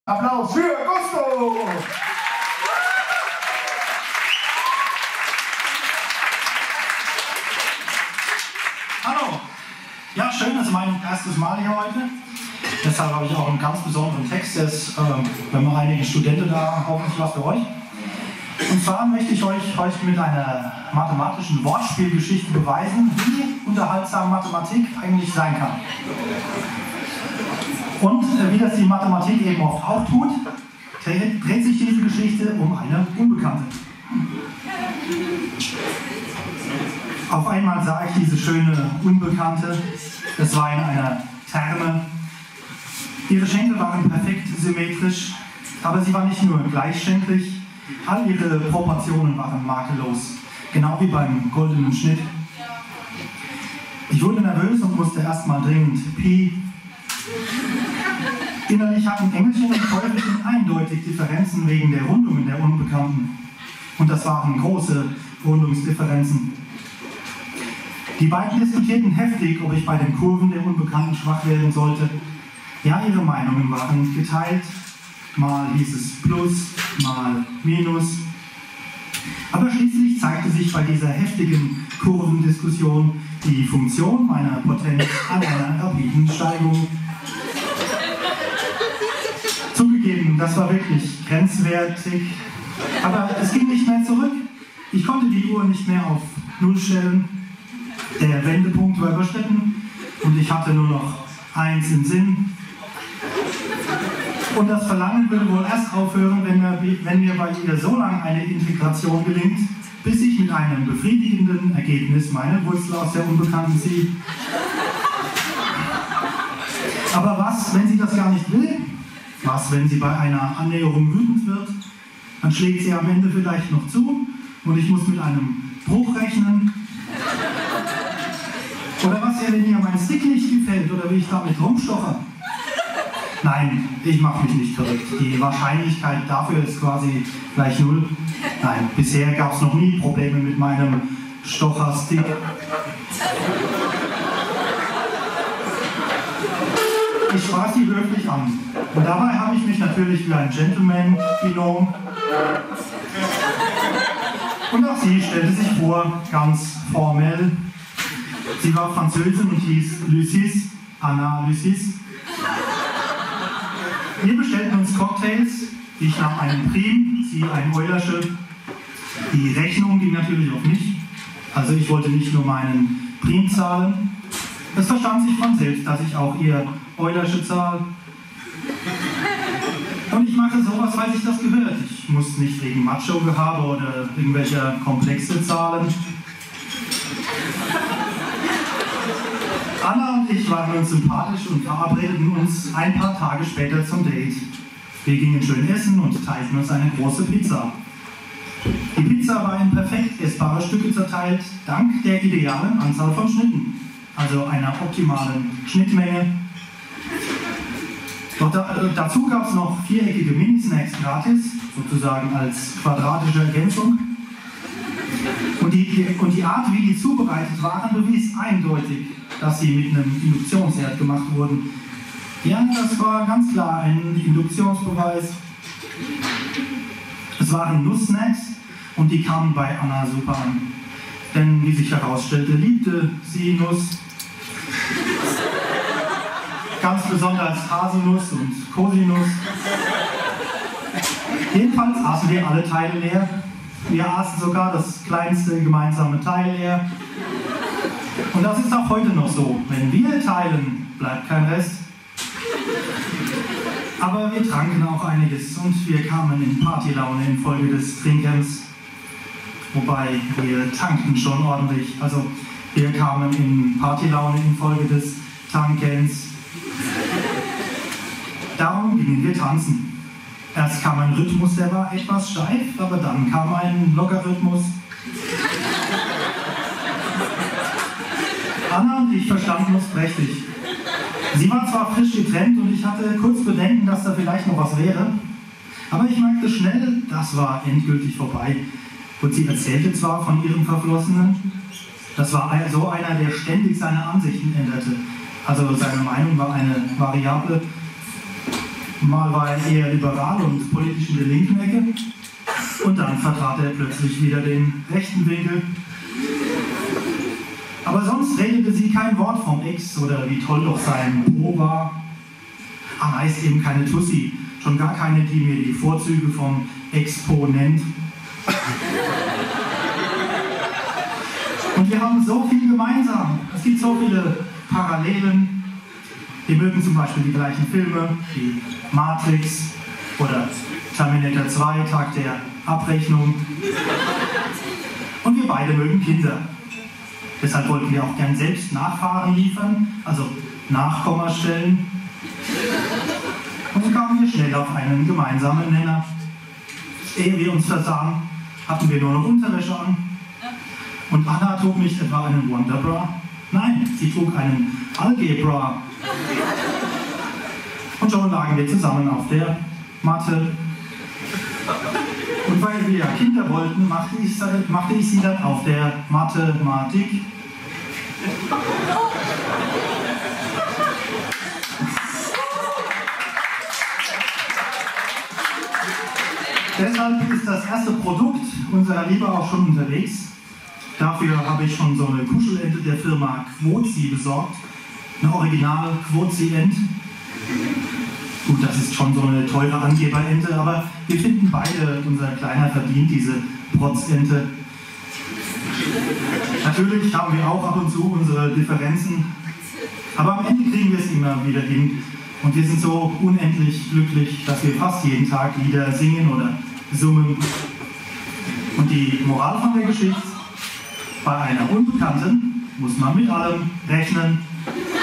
Applaus für Gusto! Hallo! Ja, schön, das ist mein erstes Mal hier heute. Deshalb habe ich auch einen ganz besonderen Text. Wenn wir einige Studenten da, hoffentlich was für euch. Und zwar möchte ich euch heute mit einer mathematischen Wortspielgeschichte beweisen, wie unterhaltsam Mathematik eigentlich sein kann. Und wie das die Mathematik eben oft auch tut, dreht sich diese Geschichte um eine Unbekannte. Auf einmal sah ich diese schöne Unbekannte. Es war in einer Therme. Ihre Schenkel waren perfekt symmetrisch, aber sie war nicht nur gleichschenklig, all ihre Proportionen waren makellos, genau wie beim goldenen Schnitt. Ich wurde nervös und musste erstmal dringend Pi. Innerlich hatten Engelchen und Teufelchen eindeutig Differenzen wegen der Rundungen der Unbekannten. Und das waren große Rundungsdifferenzen. Die beiden diskutierten heftig, ob ich bei den Kurven der Unbekannten schwach werden sollte. Ja, ihre Meinungen waren geteilt. Mal hieß es Plus, mal Minus. Aber schließlich zeigte sich bei dieser heftigen Kurvendiskussion die Funktion meiner Potenz an einer rapiden Steigung. Zugegeben, das war wirklich grenzwertig, aber es ging nicht mehr zurück. Ich konnte die Uhr nicht mehr auf 0 stellen. Der Wendepunkt war überschritten und ich hatte nur noch eins im Sinn. Und das Verlangen würde wohl erst aufhören, wenn mir bei ihr so lange eine Integration gelingt, bis ich mit einem befriedigenden Ergebnis meine Wurzel aus der Unbekannten ziehe. Aber was, wenn sie das gar nicht will? Was, wenn sie bei einer Annäherung wütend wird? Dann schlägt sie am Ende vielleicht noch zu und ich muss mit einem Bruch rechnen. Oder was, wenn ihr mein Stick nicht gefällt oder wie ich damit rumstoche? Nein, ich mache mich nicht verrückt. Die Wahrscheinlichkeit dafür ist quasi gleich 0. Nein, bisher gab es noch nie Probleme mit meinem Stocherstick. Ich sprach sie höflich an. Und dabei habe ich mich natürlich wie ein Gentleman benommen. Und auch sie stellte sich vor, ganz formell. Sie war Französin und hieß Lucis, Anna Lucis. Wir bestellten uns Cocktails. Ich nahm einen Prim, sie ein Eulersche. Die Rechnung ging natürlich auf mich. Also ich wollte nicht nur meinen Prim zahlen. Es verstand sich von selbst, dass ich auch ihr Eulersche zahle. Und ich mache sowas, weil sich das gehört. Ich muss nicht wegen Macho-Gehabe oder irgendwelcher Komplexe zahlen. Anna und ich waren uns sympathisch und verabredeten uns ein paar Tage später zum Date. Wir gingen schön essen und teilten uns eine große Pizza. Die Pizza war in perfekt essbare Stücke zerteilt, dank der idealen Anzahl von Schnitten, also einer optimalen Schnittmenge. Doch dazu gab es noch viereckige Minisnacks gratis, sozusagen als quadratische Ergänzung. Und die Art, wie die zubereitet waren, bewies eindeutig, dass sie mit einem Induktionsherd gemacht wurden. Ja, das war ganz klar ein Induktionsbeweis. Es waren Nusssnacks und die kamen bei Anna super an. Denn wie sich herausstellte, liebte sie Nuss. Ganz besonders Haselnuss und Cosinus. Jedenfalls aßen wir alle Teile leer. Wir aßen sogar das kleinste gemeinsame Teil leer. Und das ist auch heute noch so. Wenn wir teilen, bleibt kein Rest. Aber wir tranken auch einiges und wir kamen in Partylaune infolge des Trinkens. Wobei wir tankten schon ordentlich. Also wir kamen in Partylaune infolge des Tankens. Darum gingen wir tanzen. Erst kam ein Rhythmus, der war etwas steif, aber dann kam ein Lockerrhythmus. Anna und ich verstanden uns prächtig. Sie war zwar frisch getrennt und ich hatte kurz Bedenken, dass da vielleicht noch was wäre, aber ich merkte schnell, das war endgültig vorbei. Und sie erzählte zwar von ihrem Verflossenen, das war so einer, der ständig seine Ansichten änderte. Also seine Meinung war eine Variable. Mal war er eher liberal und politisch in der linken Ecke. Und dann vertrat er plötzlich wieder den rechten Winkel. Aber sonst redete sie kein Wort vom Ex oder wie toll doch sein Po war. Meist eben keine Tussi, schon gar keine, die mir die Vorzüge vom Ex-Po nennt. Und wir haben so viel gemeinsam. Es gibt so viele Parallelen. Wir mögen zum Beispiel die gleichen Filme wie Matrix oder Terminator 2, Tag der Abrechnung. Und wir beide mögen Kinder. Deshalb wollten wir auch gern selbst Nachfahren liefern, also Nachkommastellen. Und so kamen wir schnell auf einen gemeinsamen Nenner. Ehe wir uns versahen, hatten wir nur noch Unterwäsche an. Und Anna trug nicht etwa einen Wonderbra. Nein, sie trug einen Algebra. Und schon lagen wir zusammen auf der Matte. Und weil wir Kinder wollten, machte ich sie dann auf der Mathematik. Deshalb ist das erste Produkt unserer Liebe auch schon unterwegs. Dafür habe ich schon so eine Kuschelente der Firma Quozi besorgt. Eine originale Quozi-Ent. Gut, das ist schon so eine teure Angeberente, aber wir finden beide, unser Kleiner verdient diese Protzente. Natürlich haben wir auch ab und zu unsere Differenzen, aber am Ende kriegen wir es immer wieder hin. Und wir sind so unendlich glücklich, dass wir fast jeden Tag Lieder singen oder summen. Und die Moral von der Geschichte: Bei einer Unbekannten muss man mit allem rechnen.